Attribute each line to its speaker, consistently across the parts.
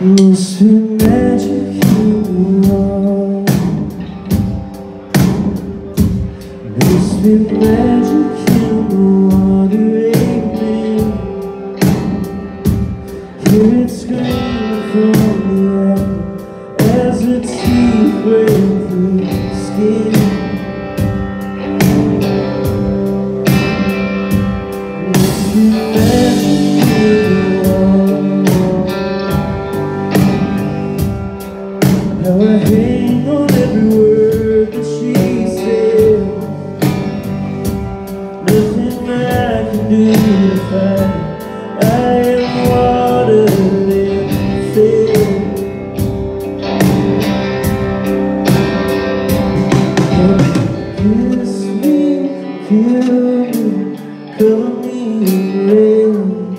Speaker 1: Must be magic in the water. Must be magic in the water, amen. Hear it screaming from the air as the teeth break through the skin. Must be magic in the water. Now I hang on every word that she said. Nothing I can do to fight. I am water and fed. Kiss me, kill me, cover me in rain.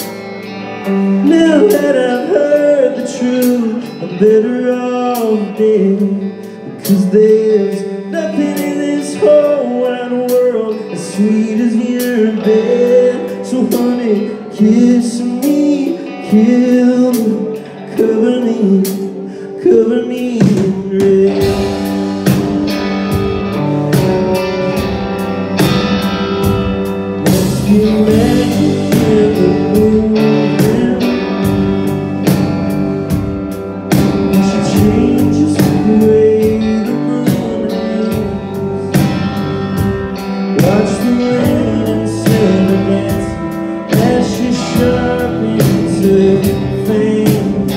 Speaker 1: Now that I've heard the truth, I'm better off dead, because there's nothing in this whole wide world as sweet as your bed. So honey, kiss me, kill me, cover me in red. Must be magic in the movement. She changes the way the moon hangs. Watch the rain and silver dancing as she sharpens her fangs.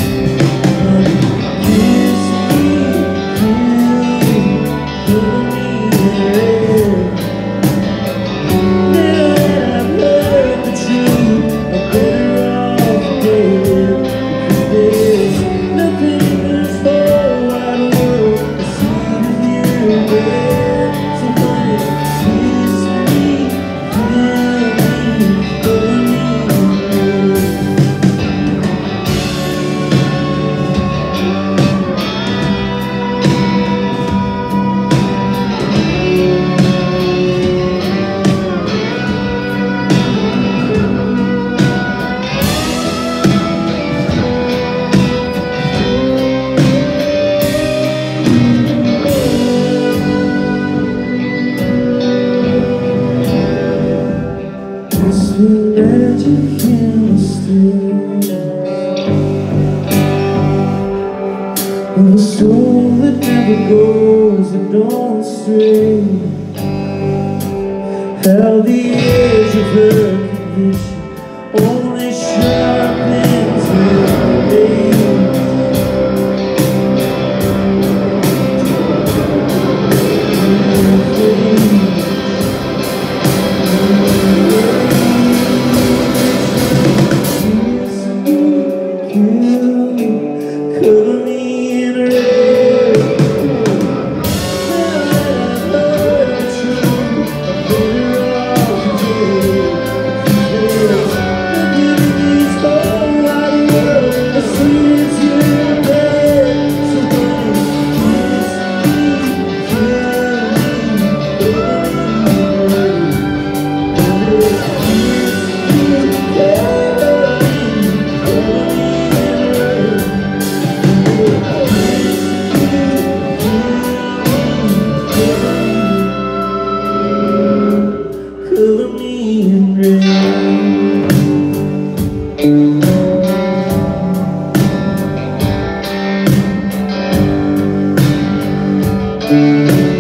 Speaker 1: Kiss me, kill me, cover me in red. Now that I've heard the truth, I'm better off dead, because there's nothing in this whole wide world as sweet as your bed. So honey, kiss me, kill me, cover me in red. Must be magic in the stillness of a soul that never goes and don't stray. How the edge of her conviction only sharpens her gaze. Cover me in red. Now that I've heard the truth, I'm better off dead, because there's nothing in this whole wide world as sweet as your bed. So honey, kiss me, kill me, cover me in red. Cover me in red.